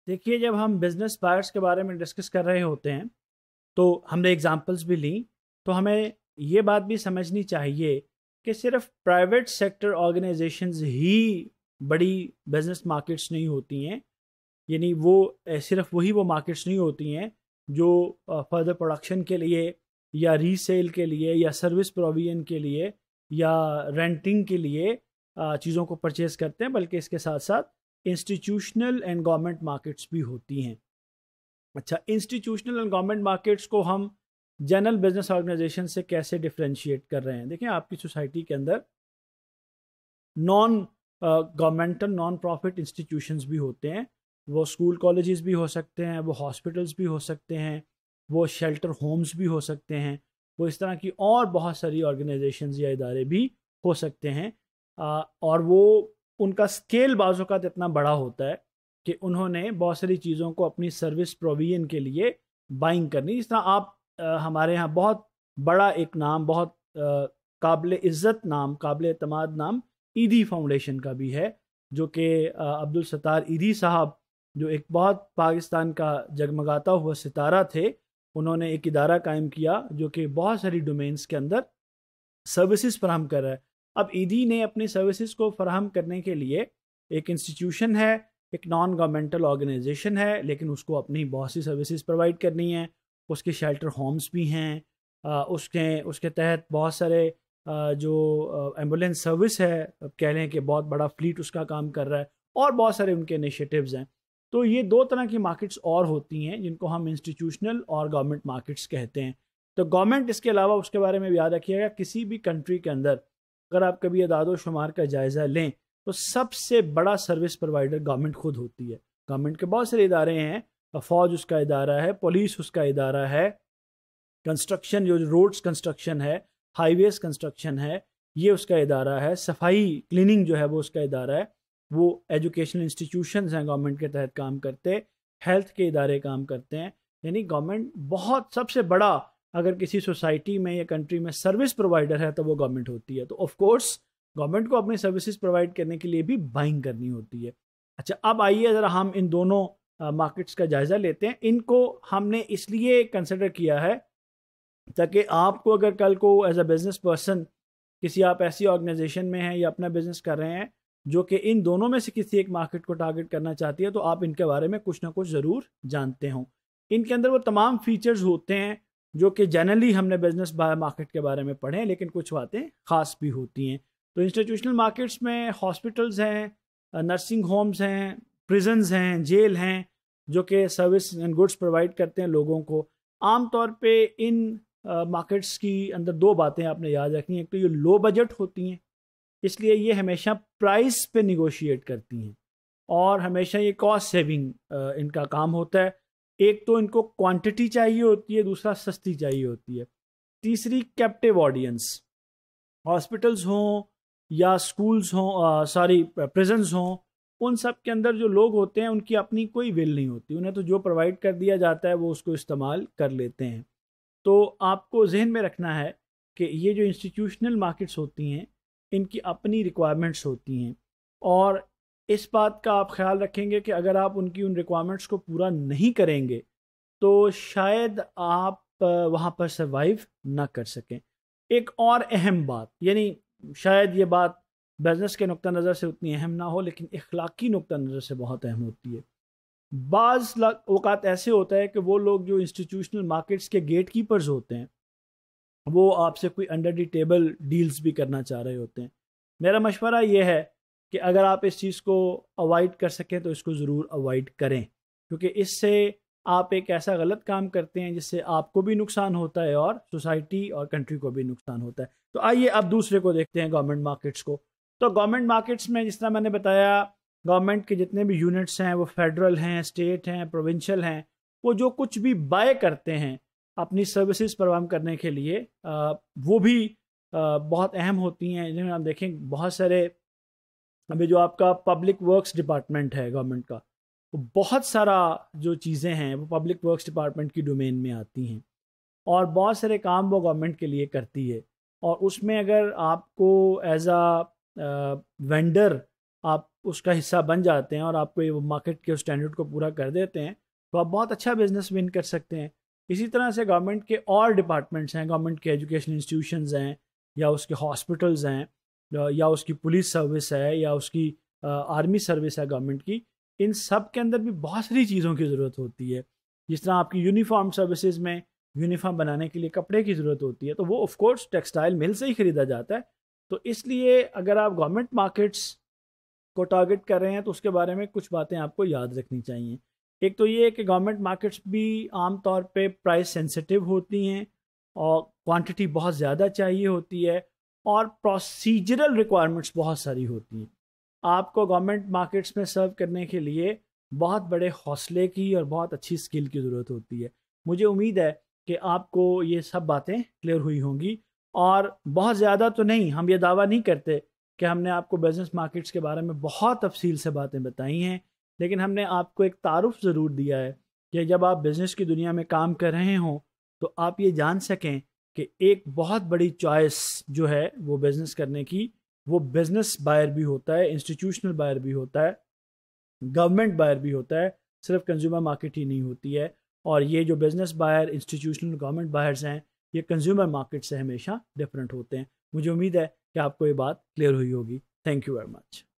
देखिए, जब हम बिजनेस बायर्स के बारे में डिस्कस कर रहे होते हैं तो हमने एग्जांपल्स भी ली, तो हमें ये बात भी समझनी चाहिए कि सिर्फ प्राइवेट सेक्टर ऑर्गेनाइजेशंस ही बड़ी बिजनेस मार्केट्स नहीं होती हैं। यानी वो सिर्फ वो मार्केट्स नहीं होती हैं जो फर्दर प्रोडक्शन के लिए या रीसेल के लिए या सर्विस प्रोविजन के लिए या रेंटिंग के लिए चीज़ों को परचेज करते हैं, बल्कि इसके साथ साथ इंस्टीट्यूशनल एंड गवर्नमेंट मार्केट्स भी होती हैं। अच्छा, इंस्टीट्यूशनल एंड गवर्नमेंट मार्केट्स को हम जनरल बिजनेस ऑर्गेनाइजेशन से कैसे डिफ्रेंशिएट कर रहे हैं? देखिए, आपकी सोसाइटी के अंदर non governmental non profit institutions भी होते हैं। वो स्कूल कॉलेजेस भी हो सकते हैं, वो हॉस्पिटल्स भी हो सकते हैं, वो शेल्टर होम्स भी हो सकते हैं, वो इस तरह की और बहुत सारी ऑर्गेनाइजेशंस या इदारे भी हो सकते हैं। और वो उनका स्केल बाज़-औक़ात इतना बड़ा होता है कि उन्होंने बहुत सारी चीज़ों को अपनी सर्विस प्रोविजन के लिए बाइंग करनी। जिस तरह आप हमारे यहाँ बहुत बड़ा एक नाम, बहुत काबिल इज़्ज़त नाम, काबिल एतमाद नाम ईदी फाउंडेशन का भी है, जो कि अब्दुल सत्तार ईदी साहब, जो एक बहुत पाकिस्तान का जगमगाता हुआ सितारा थे, उन्होंने एक इदारा कायम किया जो कि बहुत सारी डोमेन्स के अंदर सर्विसेज फराहम कर रहा है। अब ईदी ने अपनी सर्विसेज को फराहम करने के लिए एक इंस्टीट्यूशन है, एक नॉन गवर्नमेंटल ऑर्गेनाइजेशन है, लेकिन उसको अपनी बहुत सी सर्विसेज प्रोवाइड करनी है। उसके शेल्टर होम्स भी हैं, उसके तहत बहुत सारे जो एम्बुलेंस सर्विस है, कह लें कि बहुत बड़ा फ्लीट उसका काम कर रहा है, और बहुत सारे उनके इनिशिएटिव्स हैं। तो ये दो तरह की मार्केट्स और होती हैं जिनको हम इंस्टीट्यूशनल और गवर्नमेंट मार्केट्स कहते हैं। तो गवर्नमेंट, इसके अलावा उसके बारे में भी याद रखिएगा, किसी भी कंट्री के अंदर अगर आप कभी अदाद शुमार का जायज़ा लें तो सबसे बड़ा सर्विस प्रोवाइडर गवर्नमेंट खुद होती है। गवर्नमेंट के बहुत सारे इदारे हैं, फ़ौज उसका इदारा है, पुलिस उसका इदारा है, कंस्ट्रक्शन जो रोड्स कंस्ट्रक्शन है, हाईवेज कंस्ट्रक्शन है, ये उसका इदारा है, सफाई क्लीनिंग जो है वो उसका इदारा है, वो एजुकेशनल इंस्टीट्यूशंस हैं गवर्नमेंट के तहत काम करते, हेल्थ के इदारे काम करते हैं। यानी गवर्नमेंट बहुत सबसे बड़ा, अगर किसी सोसाइटी में या कंट्री में सर्विस प्रोवाइडर है तो वो गवर्नमेंट होती है। तो ऑफ कोर्स गवर्नमेंट को अपनी सर्विसेज प्रोवाइड करने के लिए भी बाइंग करनी होती है। अच्छा, अब आइए ज़रा हम इन दोनों मार्केट्स का जायज़ा लेते हैं। इनको हमने इसलिए कंसिडर किया है ताकि आपको अगर कल को एज अ बिज़नेस पर्सन किसी आप ऐसी ऑर्गेनाइजेशन में हैं या अपना बिज़नेस कर रहे हैं जो कि इन दोनों में से किसी एक मार्केट को टारगेट करना चाहती है, तो आप इनके बारे में कुछ ना कुछ ज़रूर जानते हों। इनके अंदर वो तमाम फीचर्स होते हैं जो कि जनरली हमने बिज़नेस मार्केट के बारे में पढ़े हैं, लेकिन कुछ बातें ख़ास भी होती हैं। तो इंस्टीट्यूशनल मार्केट्स में हॉस्पिटल्स हैं, नर्सिंग होम्स हैं, प्रिजन्स हैं, जेल हैं, जो कि सर्विस एंड गुड्स प्रोवाइड करते हैं लोगों को। आम तौर पे इन मार्केट्स की अंदर दो बातें आपने याद रखनी है। एक तो ये लो बजट होती हैं, इसलिए ये हमेशा प्राइस पे निगोशिएट करती हैं, और हमेशा ये कॉस्ट सेविंग इनका काम होता है। एक तो इनको क्वांटिटी चाहिए होती है, दूसरा सस्ती चाहिए होती है, तीसरी कैप्टिव ऑडियंस। हॉस्पिटल्स हों या स्कूल्स हों, प्रिजन्स हों, उन सब के अंदर जो लोग होते हैं उनकी अपनी कोई विल नहीं होती, उन्हें तो जो प्रोवाइड कर दिया जाता है वो उसको इस्तेमाल कर लेते हैं। तो आपको जहन में रखना है कि ये जो इंस्टीट्यूशनल मार्केट्स होती हैं इनकी अपनी रिक्वायरमेंट्स होती हैं, और इस बात का आप ख्याल रखेंगे कि अगर आप उनकी उन रिक्वायरमेंट्स को पूरा नहीं करेंगे तो शायद आप वहाँ पर सर्वाइव ना कर सकें। एक और अहम बात, यानी शायद ये बात बिज़नेस के नुक्ता नज़र से उतनी अहम ना हो, लेकिन इखलाकी नुक्ता नज़र से बहुत अहम होती है। बाज़ औक़ात ऐसे होता है कि वो लोग जो इंस्टीट्यूशनल मार्केट्स के गेट कीपर्स होते हैं वो आपसे कोई अंडर द टेबल डील्स भी करना चाह रहे होते हैं। मेरा मशवरा ये है कि अगर आप इस चीज़ को अवॉइड कर सकें तो इसको ज़रूर अवॉइड करें, क्योंकि इससे आप एक ऐसा गलत काम करते हैं जिससे आपको भी नुकसान होता है और सोसाइटी और कंट्री को भी नुकसान होता है। तो आइए अब दूसरे को देखते हैं, गवर्नमेंट मार्केट्स को। तो गवर्नमेंट मार्केट्स में जिस तरह मैंने बताया, गवर्नमेंट के जितने भी यूनिट्स हैं वो फेडरल हैं, स्टेट हैं, प्रोविंशियल हैं, वो जो कुछ भी बाय करते हैं अपनी सर्विसेज फराहम करने के लिए, वो भी बहुत अहम होती हैं। जिन्हें आप देखें, बहुत सारे अभी जो आपका पब्लिक वर्क्स डिपार्टमेंट है गवर्नमेंट का, वो बहुत सारा जो चीज़ें हैं वो पब्लिक वर्क्स डिपार्टमेंट की डोमेन में आती हैं, और बहुत सारे काम वो गवर्नमेंट के लिए करती है। और उसमें अगर आपको एज अ वेंडर आप उसका हिस्सा बन जाते हैं और आपको ये मार्केट के स्टैंडर्ड को पूरा कर देते हैं, तो आप बहुत अच्छा बिजनेस विन कर सकते हैं। इसी तरह से गवर्नमेंट के और डिपार्टमेंट्स हैं, गवर्नमेंट के एजुकेशन इंस्टीट्यूशंस हैं, या उसके हॉस्पिटल्स हैं, या उसकी पुलिस सर्विस है, या उसकी आर्मी सर्विस है गवर्नमेंट की। इन सब के अंदर भी बहुत सारी चीज़ों की ज़रूरत होती है। जिस तरह आपकी यूनिफॉर्म सर्विसेज में यूनिफॉर्म बनाने के लिए कपड़े की ज़रूरत होती है, तो वो ऑफ कोर्स टेक्सटाइल मिल से ही ख़रीदा जाता है। तो इसलिए अगर आप गवर्नमेंट मार्केट्स को टारगेट कर रहे हैं तो उसके बारे में कुछ बातें आपको याद रखनी चाहिए। एक तो ये है कि गवर्नमेंट मार्केट्स भी आमतौर पे प्राइस सेंसिटिव होती हैं और क्वांटिटी बहुत ज़्यादा चाहिए होती है, और प्रोसीजरल रिक्वायरमेंट्स बहुत सारी होती हैं। आपको गवर्नमेंट मार्केट्स में सर्व करने के लिए बहुत बड़े हौसले की और बहुत अच्छी स्किल की ज़रूरत होती है। मुझे उम्मीद है कि आपको ये सब बातें क्लियर हुई होंगी, और बहुत ज़्यादा तो नहीं, हम ये दावा नहीं करते कि हमने आपको बिज़नेस मार्केट्स के बारे में बहुत तफसील से बातें बताई हैं, लेकिन हमने आपको एक तारुफ ज़रूर दिया है कि जब आप बिज़नेस की दुनिया में काम कर रहे हों तो आप ये जान सकें कि एक बहुत बड़ी चॉइस जो है वो बिज़नेस करने की, वो बिज़नेस बायर भी होता है, इंस्टीट्यूशनल बायर भी होता है, गवर्नमेंट बायर भी होता है, सिर्फ कंज्यूमर मार्केट ही नहीं होती है। और ये जो business buyer, institutional, government buyers हैं, ये कंज्यूमर मार्केट से हमेशा डिफरेंट होते हैं। मुझे उम्मीद है कि आपको ये बात क्लियर हुई होगी। Thank you very much.